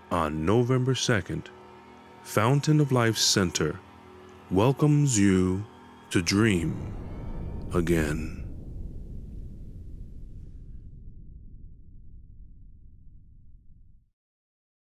On November 2nd, Fountain of Life Center welcomes you to dream again.